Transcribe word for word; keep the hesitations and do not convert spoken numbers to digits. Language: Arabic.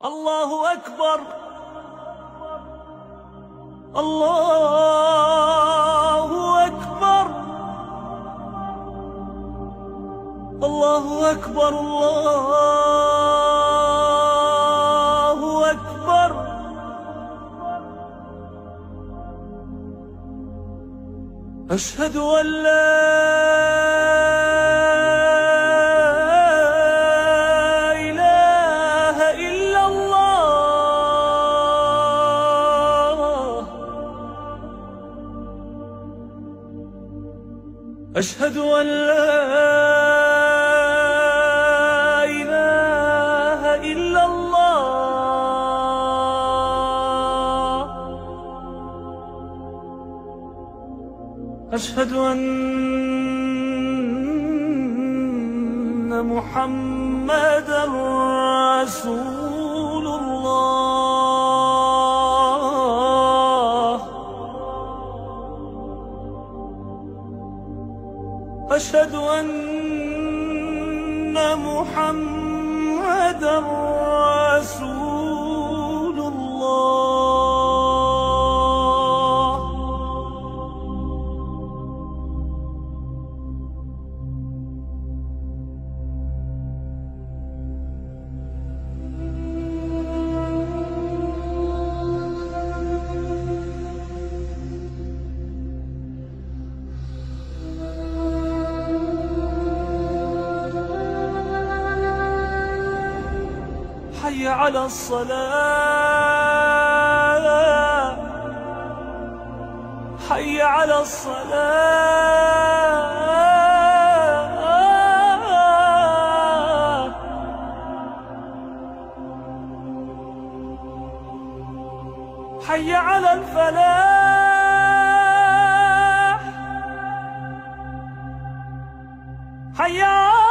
الله أكبر الله أكبر الله أكبر الله أكبر أشهد أن لا أشهد أن لا إله إلا الله أشهد أن محمدًا رسول الله أشهد أن محمدًا رسول الله حي على الصلاة حي على الصلاة حي على الفلاح حي على